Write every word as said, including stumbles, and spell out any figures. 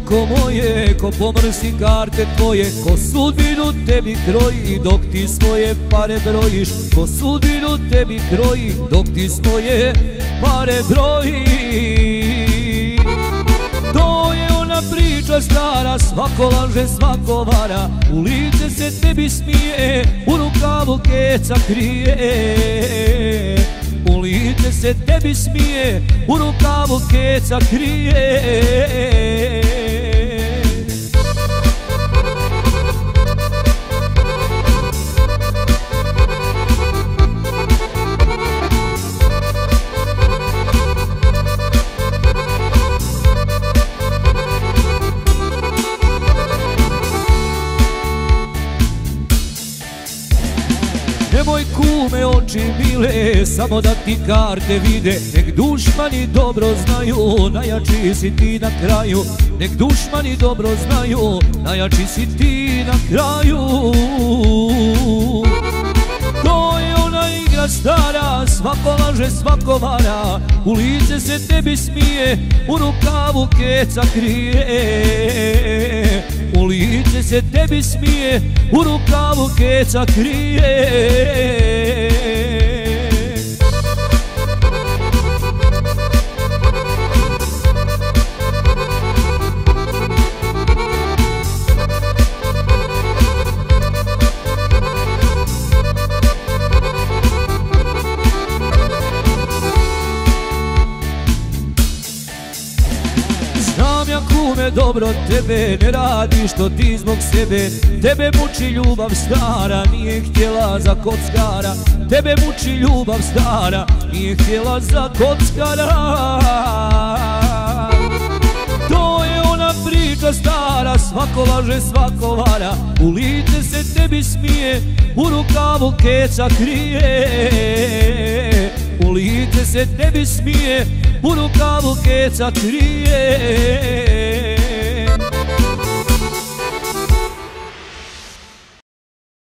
oko moje, ko pomrsi karte tvoje, ko sudbinu tebi kroji dok ti svoje pare brojiš, ko sudbinu tebi kroji dok ti svoje pare brojiš. To je ona priča stara, svako laže, svako vara, u lice se tebi smije, u rukavu keca krije. U lice se tebi smije, u rukavu keca krije. Nemoj kume oči mile, samo da ti karte vide, nek dušmani dobro znaju, najjači si ti na kraju. Nek dušmani dobro znaju, najjači si ti na kraju. To je ona igra stara, svako laže, svako vara, u lice se tebi smije, u rukavu keca krije. U lice se tebi smije, u rukavu keca krije. Znam ja kume dobro tebe, ne radiš to ti zbog sebe. Tebe muči ljubav stara, nije htjela za kockara. Tebe muči ljubav stara, nije htjela za kockara. To je ona priča stara, svako laže, svako vara, u lice se tebi smije, u rukavu keca krije. U lice se tebi smije, u rukavu keca krije.